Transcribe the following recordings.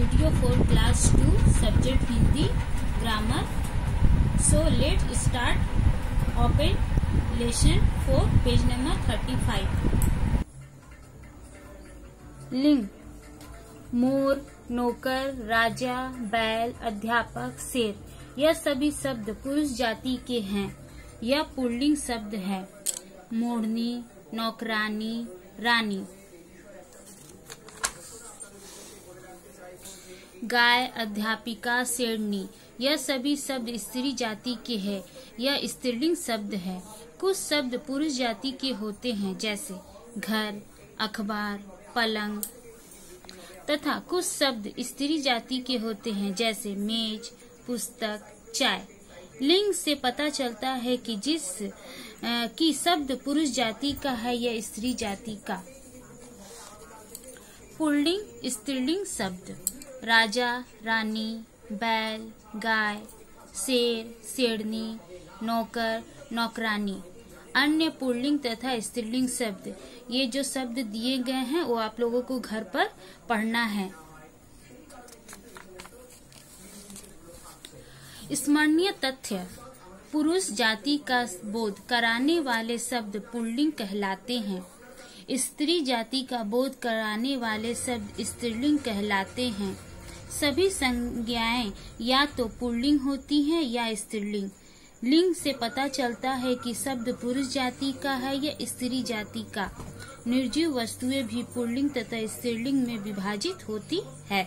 video for class 2 subject Hindi grammar. So let's start. Open lesson 4 page number 35. लिंग मोर, नौकर, राजा, बैल, अध्यापक, शेर यह सभी शब्द पुरुष जाति के हैं। यह पुल्लिंग शब्द है। मोरनी, नौकरानी, रानी। गाय, अध्यापिका, शेरनी यह सभी शब्द स्त्री जाति के हैं। यह स्त्रीलिंग शब्द है। कुछ शब्द पुरुष जाति के होते हैं जैसे घर, अखबार, पलंग, तथा कुछ शब्द स्त्री जाति के होते हैं जैसे मेज, पुस्तक, चाय। लिंग से पता चलता है कि कि शब्द पुरुष जाति का है या स्त्री जाति का। पुल्लिंग स्त्रीलिंग शब्द राजा, रानी, बैल, गाय, शेर, शेरनी, नौकर, नौकरानी। अन्य पुल्लिंग तथा स्त्रीलिंग शब्द ये जो शब्द दिए गए हैं वो आप लोगों को घर पर पढ़ना है। स्मरणीय तथ्य पुरुष जाति का बोध कराने वाले शब्द पुल्लिंग कहलाते हैं। स्त्री जाति का बोध कराने वाले शब्द स्त्रीलिंग कहलाते हैं। सभी संज्ञाएं या तो पुल्लिंग होती हैं या स्त्रीलिंग। लिंग से पता चलता है कि शब्द पुरुष जाति का है या स्त्री जाति का। निर्जीव वस्तुएं भी पुल्लिंग तथा स्त्रीलिंग में विभाजित होती है।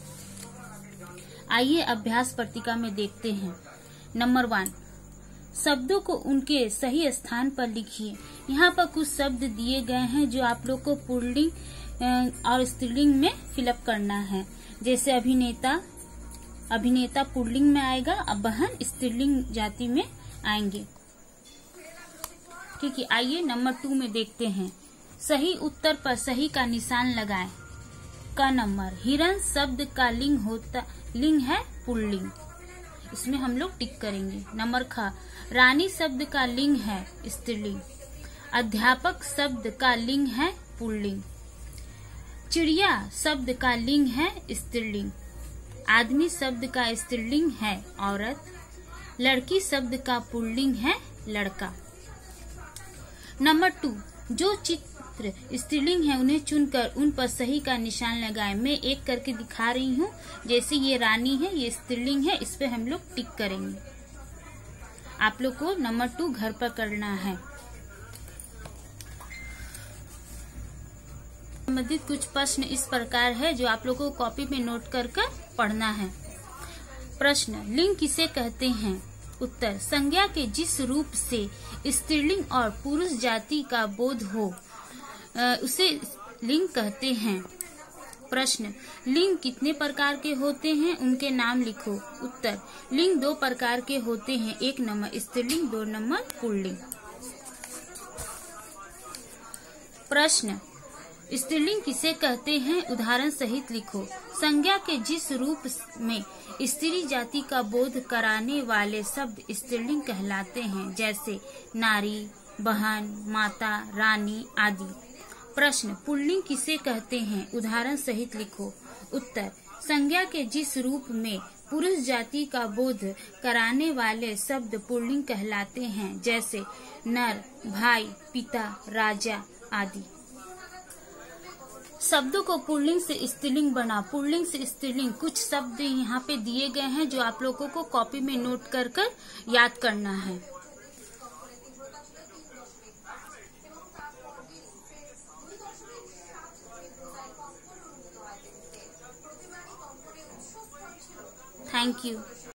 आइए अभ्यास पट्टिका में देखते हैं। नंबर 1, शब्दों को उनके सही स्थान पर लिखिए। यहाँ पर कुछ शब्द दिए गए हैं जो आप लोग को पुल्लिंग और स्त्रीलिंग में फिलअप करना है। जैसे अभिनेता, अभिनेता पुल्लिंग में आएगा, अब बहन स्त्रीलिंग जाति में आएंगे। ठीक है, आइए नंबर 2 में देखते हैं। सही उत्तर पर सही का निशान लगाएं। का नंबर हिरण शब्द का लिंग है पुल्लिंग, इसमें हम लोग टिक करेंगे। नंबर ख रानी शब्द का लिंग है स्त्रीलिंग। अध्यापक शब्द का लिंग है पुल्लिंग। चिड़िया शब्द का लिंग है स्त्रीलिंग। आदमी शब्द का स्त्रीलिंग है औरत। लड़की शब्द का पुल्लिंग है लड़का। नंबर 2, जो चित्र स्त्रीलिंग है उन्हें चुनकर उन पर सही का निशान लगाएं। मैं एक करके दिखा रही हूँ। जैसे ये रानी है, ये स्त्रीलिंग है, इस पे हम लोग टिक करेंगे। आप लोग को नंबर 2 घर पर करना है। संबंधित कुछ प्रश्न इस प्रकार है जो आप लोगों को कॉपी में नोट कर पढ़ना है। प्रश्न, लिंग किसे कहते हैं? उत्तर, संज्ञा के जिस रूप से स्त्रीलिंग और पुरुष जाति का बोध हो उसे लिंग कहते हैं। प्रश्न, लिंग कितने प्रकार के होते हैं? उनके नाम लिखो। उत्तर, लिंग 2 प्रकार के होते हैं। 1 नंबर स्त्रीलिंग, 2 नंबर पुल्लिंग। प्रश्न, स्त्रीलिंग किसे कहते हैं? उदाहरण सहित लिखो। संज्ञा के जिस रूप में स्त्री जाति का बोध कराने वाले शब्द स्त्रीलिंग कहलाते हैं जैसे नारी, बहन, माता, रानी आदि। प्रश्न, पुल्लिंग किसे कहते हैं? उदाहरण सहित लिखो। उत्तर, संज्ञा के जिस रूप में पुरुष जाति का बोध कराने वाले शब्द पुल्लिंग कहलाते हैं जैसे नर, भाई, पिता, राजा आदि। शब्दों को पुल्लिंग से स्त्रीलिंग बना। पुल्लिंग से स्त्रीलिंग कुछ शब्द यहाँ पे दिए गए हैं जो आप लोगों को कॉपी में नोट कर याद करना है। Thank you.